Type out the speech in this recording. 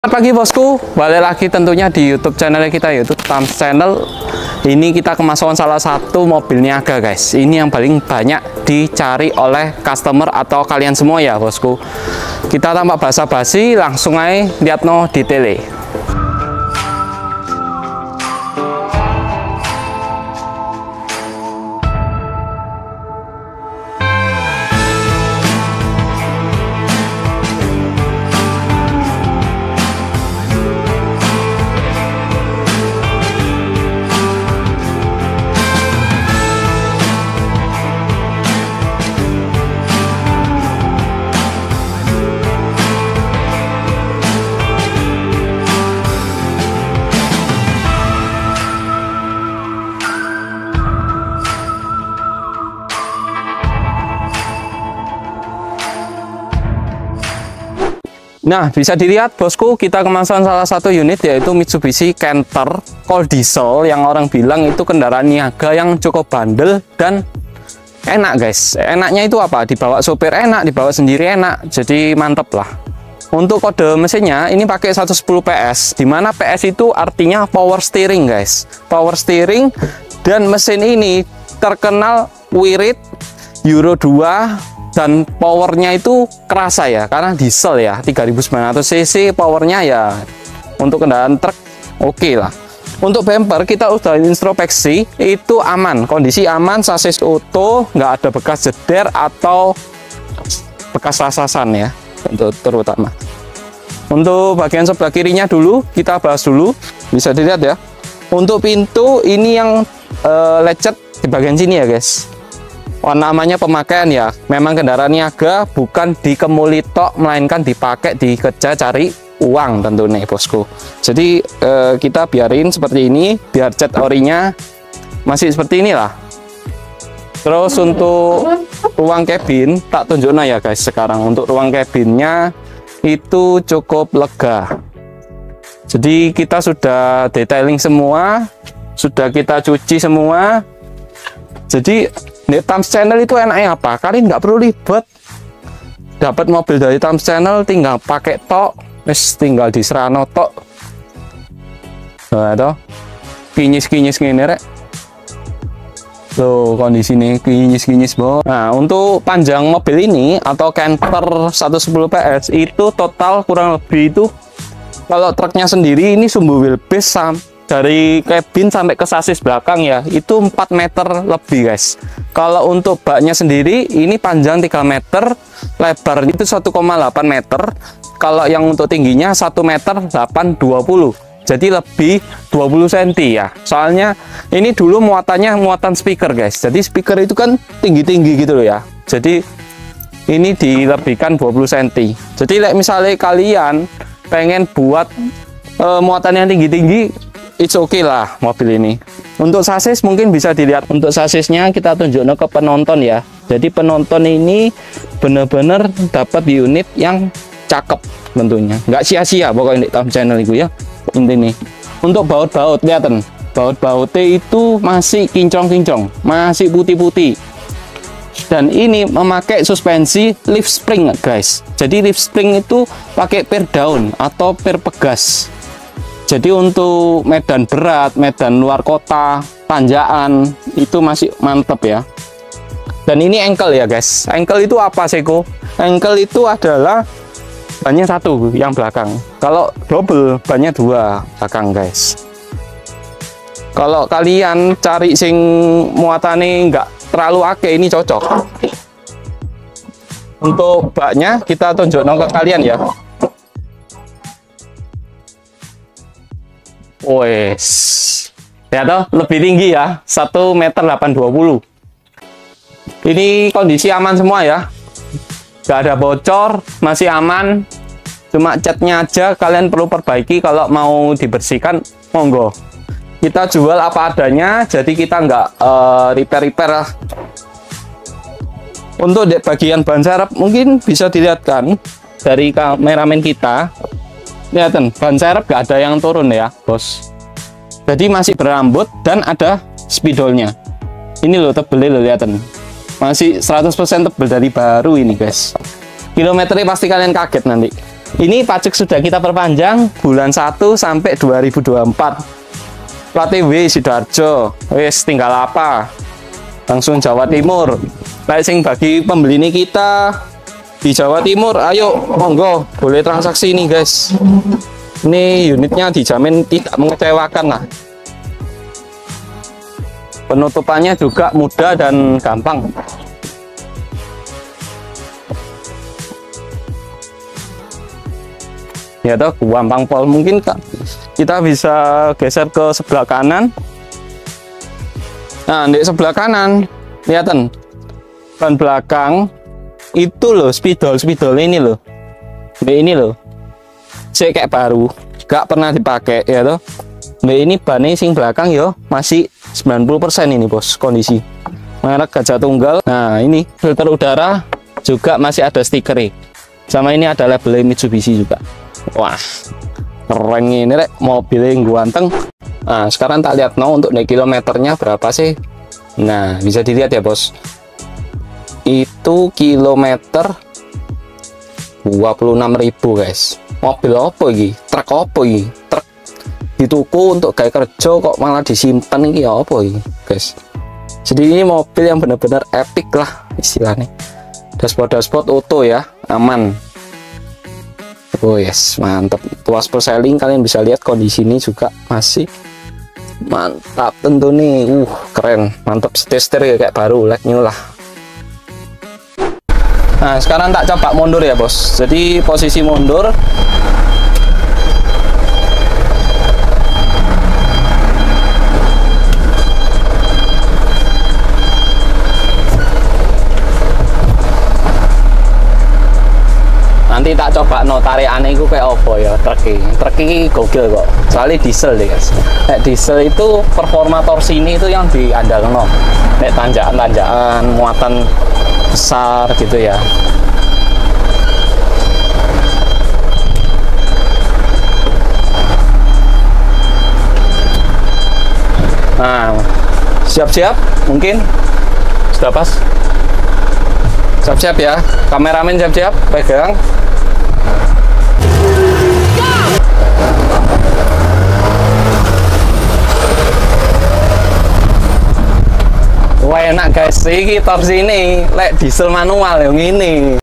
Selamat pagi bosku, balik lagi tentunya di YouTube channel kita, yaitu Tams Channel. Ini kita kemasukan salah satu mobil niaga guys. Ini yang paling banyak dicari oleh customer atau kalian semua ya bosku. Kita tanpa basa-basi langsung aja lihat no detailnya. Nah, bisa dilihat bosku, kita kemasan salah satu unit yaitu Mitsubishi Canter Cold Diesel yang orang bilang itu kendaraan niaga yang cukup bandel dan enak guys. Enaknya itu apa? Dibawa sopir enak, dibawa sendiri enak, jadi mantep lah. Untuk kode mesinnya ini pakai 110 PS, dimana PS itu artinya power steering guys. Power steering, dan mesin ini terkenal wirid Euro 2 dan powernya itu kerasa ya, karena diesel ya, 3900 cc powernya ya. Untuk kendaraan truk oke lah. Untuk bumper kita udah introspeksi, itu aman, kondisi aman, sasis utuh, nggak ada bekas jeder atau bekas rasasan ya, untuk terutama. Untuk bagian sebelah kirinya dulu kita bahas dulu, bisa dilihat ya. Untuk pintu ini yang lecet di bagian sini ya guys. Namanya pemakaian ya, memang kendaraan niaga, bukan dikemuli tok, melainkan dipakai dikerja cari uang tentunya bosku. Jadi kita biarin seperti ini, biar cat orinya masih seperti inilah. Terus untuk ruang cabin tak tunjuknya ya guys. Sekarang untuk ruang cabinnya itu cukup lega. Jadi kita sudah detailing semua, sudah kita cuci semua. Jadi di Tams Channel itu enaknya apa? Kalian nggak perlu ribet. Dapat mobil dari Tams Channel tinggal pakai tok, tinggal diserano tok. Nah, itu kinyis-kinyis gini rek. Tuh kondisi ini kinyis-kinyis boh. Nah, untuk panjang mobil ini atau Canter 110 PS itu total kurang lebih itu, kalau truknya sendiri ini sumbu wheelbase dari cabin sampai ke sasis belakang ya, itu 4 meter lebih guys. Kalau untuk baknya sendiri ini panjang 3 meter, lebar itu 1,8 meter. Kalau yang untuk tingginya 1 meter 820, jadi lebih 20 cm ya. Soalnya ini dulu muatannya muatan speaker guys, jadi speaker itu kan tinggi-tinggi gitu loh ya. Jadi ini dilebihkan 20 cm. Jadi misalnya kalian pengen buat muatan yang tinggi-tinggi, it's okay lah mobil ini. Untuk sasis mungkin bisa dilihat. Untuk sasisnya kita tunjukkan ke penonton ya. Jadi penonton ini bener-bener dapat unit yang cakep tentunya. Nggak sia-sia pokoknya di Tams Channel itu ya. Intinya. Untuk baut-baut, lihatin. Baut-bautnya itu masih kincong-kincong, masih putih-putih. Dan ini memakai suspensi lift spring guys. Jadi lift spring itu pakai per daun atau per pegas. Jadi untuk medan berat, medan luar kota, tanjakan itu masih mantep ya. Dan ini engkel ya guys. Engkel itu apa Seko? Engkel itu adalah bannya satu yang belakang. Kalau double bannya 2 belakang guys. Kalau kalian cari sing muatannya nggak terlalu akeh, ini cocok. Untuk baknya kita tunjukkan ke kalian ya. Wes, ya toh lebih tinggi ya, 1 meter 820. Ini kondisi aman semua ya, nggak ada bocor, masih aman. Cuma catnya aja kalian perlu perbaiki, kalau mau dibersihkan monggo. Kita jual apa adanya, jadi kita nggak repair lah. Untuk bagian ban serep mungkin bisa dilihat kan dari kameramen kita. Lihatin, ban serep gak ada yang turun ya bos. Jadi masih berambut dan ada spidolnya. Ini loh tebelnya loh, lihatin. Masih 100% tebel dari baru ini guys. Kilometernya pasti kalian kaget nanti. Ini pajak sudah kita perpanjang bulan 1 sampai 2024. Plat W Sidoarjo. Wes tinggal apa? Langsung Jawa Timur. Like sing bagi pembeli ini kita di Jawa Timur, ayo monggo boleh transaksi ini guys. Ini unitnya dijamin tidak mengecewakan lah. Penutupannya juga mudah dan gampang. Ya toh, gampang pol. Mungkin kita bisa geser ke sebelah kanan. Nah, di sebelah kanan, lihatan ban belakang itu loh, spidol ini loh. Ini loh. Cek kayak baru, gak pernah dipakai ya toh. Ini bannya sing belakang yo masih 90% ini bos, kondisi. Merek Gajah Tunggal. Nah, ini filter udara juga masih ada stikernya. Sama ini ada label Mitsubishi juga. Wah, keren ini rek, mobil yang ganteng. Nah, sekarang tak lihat untuk naik kilometernya berapa sih. Nah, bisa dilihat ya bos, itu kilometer 26.000 guys. Mobil apa ini? Truk apa ini? Truk di tuku untuk kayak kerja kok malah disimpan ini apa ini guys. Jadi ini mobil yang benar-benar epic lah istilahnya. Dashboard auto ya, aman. Oh yes, mantap. Tuas perseling, kalian bisa lihat kondisi ini juga masih mantap tentu nih. Keren, mantap. Setir ya kayak baru, like new lah. Nah, sekarang tak coba mundur ya bos. Jadi posisi mundur. Nanti tak coba tarik aneh itu kayak apa ya, truk ini gokil kok, soalnya diesel deh guys. Diesel itu performa torsi ini itu yang diandalkan tanjakan muatan besar gitu ya. Nah, siap-siap, mungkin sudah pas. Siap-siap ya, kameramen siap-siap, pegang. Wah enak guys, ini torsi ini lek diesel manual yang ini.